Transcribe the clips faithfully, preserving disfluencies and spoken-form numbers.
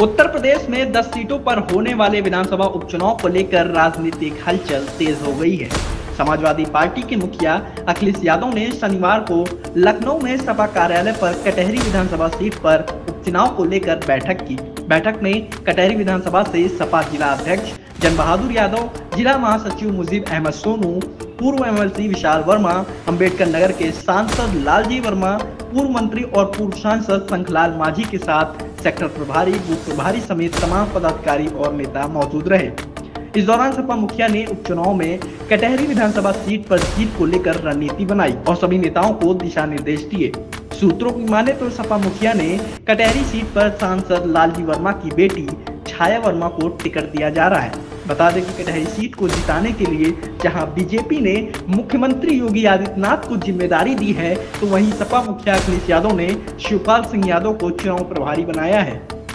उत्तर प्रदेश में दस सीटों पर होने वाले विधानसभा उपचुनाव को लेकर राजनीतिक हलचल तेज हो गई है। समाजवादी पार्टी के मुखिया अखिलेश यादव ने शनिवार को लखनऊ में सपा कार्यालय पर कटहरी विधानसभा सीट पर उपचुनाव को लेकर बैठक की। बैठक में कटहरी विधानसभा से सपा जिला अध्यक्ष जन बहादुर यादव, जिला महासचिव मुजीब अहमद सोनू, पूर्व एमएलसी विशाल वर्मा, अंबेडकर नगर के सांसद लालजी वर्मा, पूर्व मंत्री और पूर्व सांसद शंखलाल मांझी के साथ सेक्टर प्रभारी, बूथ प्रभारी समेत तमाम पदाधिकारी और नेता मौजूद रहे। इस दौरान सपा मुखिया ने उपचुनाव में कटहरी विधानसभा सीट पर जीत को लेकर रणनीति बनाई और सभी नेताओं को दिशा निर्देश दिए। सूत्रों की माने तो सपा मुखिया ने कटहरी सीट पर सांसद लालजी वर्मा की बेटी छाया वर्मा को टिकट दिया जा रहा है। बता दें कि कटहरी सीट को जिताने के लिए जहां बीजेपी ने मुख्यमंत्री योगी आदित्यनाथ को जिम्मेदारी दी है, तो वहीं सपा मुखिया अखिलेश यादव ने शिवपाल सिंह यादव को चुनाव प्रभारी बनाया है।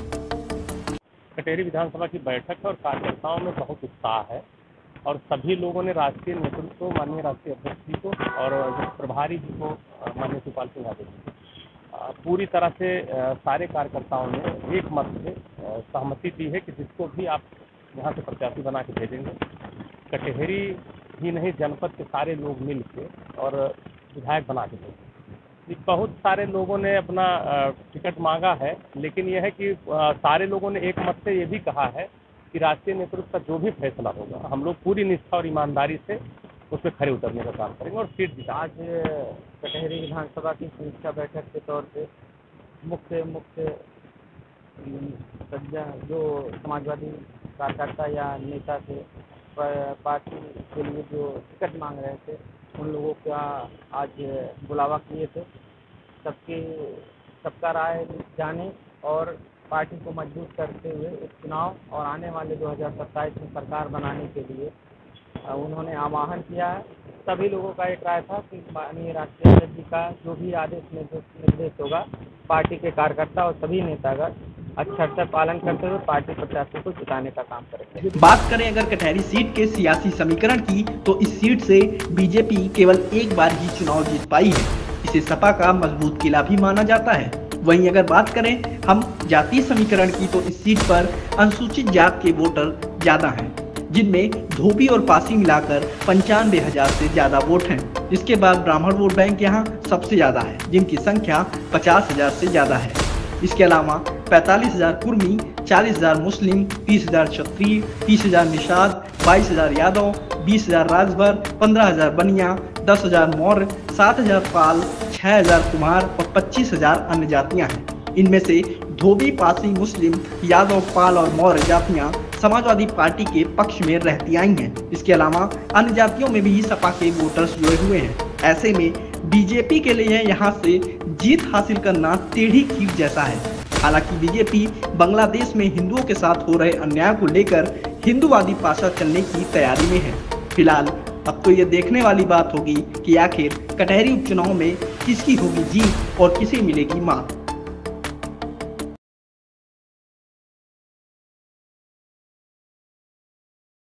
कटहरी विधानसभा की बैठक और कार्यकर्ताओं में बहुत उत्साह है और सभी लोगों ने राष्ट्रीय नेतृत्व को, माननीय राष्ट्रीय अध्यक्ष जी को और प्रभारी जी को, माननीय शिवपाल सिंह यादव जी को पूरी तरह से सारे कार्यकर्ताओं ने एक मत से सहमति दी है कि जिसको भी आप यहाँ से प्रत्याशी बना के भेजेंगे। कटहरी ही नहीं, जनपद के सारे लोग मिल के और विधायक बना के भेजेंगे। बहुत सारे लोगों ने अपना टिकट मांगा है, लेकिन यह है कि सारे लोगों ने एक मत से ये भी कहा है कि राष्ट्रीय नेतृत्व का जो भी फैसला होगा हम लोग पूरी निष्ठा और ईमानदारी से उस पर खड़े उतरने का काम करेंगे और सीट जीता। आज कटहरी विधानसभा की समीक्षा बैठक के तौर पे मुख्य मुख्य सज्जन जो समाजवादी कार्यकर्ता या नेता थे, पार्टी के लिए जो टिकट मांग रहे थे, उन लोगों का आज बुलावा किए थे। सबके सबका राय जाने और पार्टी को मजबूत करते हुए इस चुनाव और आने वाले दो हज़ार सत्ताईस में सरकार बनाने के लिए उन्होंने आह्वान किया है। सभी लोगों का एक राय था कि माननीय राष्ट्रीय अध्यक्ष जी का जो भी आदेश निर्देश होगा, पार्टी के कार्यकर्ता और सभी नेतागण अच्छा से पालन करते हुए पार्टी प्रत्याशी को जिताने का काम करेंगे। बात करें अगर कटहरी सीट के सियासी समीकरण की, तो इस सीट से बीजेपी केवल एक बार ही चुनाव जीत पाई है। इसे सपा का मजबूत किला भी माना जाता है। वहीं अगर बात करें हम जातीय समीकरण की, तो इस सीट पर अनुसूचित जात के वोटर ज्यादा हैं, जिनमें धोबी और पासी मिलाकर पंचानवे हजार से ज्यादा वोट हैं। इसके बाद ब्राह्मण वोट बैंक यहाँ सबसे ज्यादा है, जिनकी संख्या पचास हजार से ज्यादा है। इसके अलावा पैंतालीस हजार कुर्मी, चालीस हजार मुस्लिम, तीस हजार क्षत्रिय, तीस हजार निषाद, बाईस हजार यादव, बीस हजार राजभर, पंद्रह हजार बनिया, दस हजार मौर्य, सात हजार पाल, छह हजार कुमार और पच्चीस हजार अन्य जातियां हैं। इनमें से धोबी, पासी, मुस्लिम, यादव, पाल और मौर्य जातियां समाजवादी पार्टी के पक्ष में रहती आई हैं। इसके अलावा अन्य जातियों में भी सपा के वोटर्स जुड़े हुए हैं। ऐसे में बीजेपी के लिए यहाँ से जीत हासिल करना टेढ़ी खीर जैसा है। हालांकि बीजेपी बांग्लादेश में हिंदुओं के साथ हो रहे अन्याय को लेकर हिंदूवादी पासा चलने की तैयारी में है। फिलहाल अब तो ये देखने वाली बात होगी कि आखिर कटहरी उपचुनाव में किसकी होगी जीत और किसे मिलेगी मात।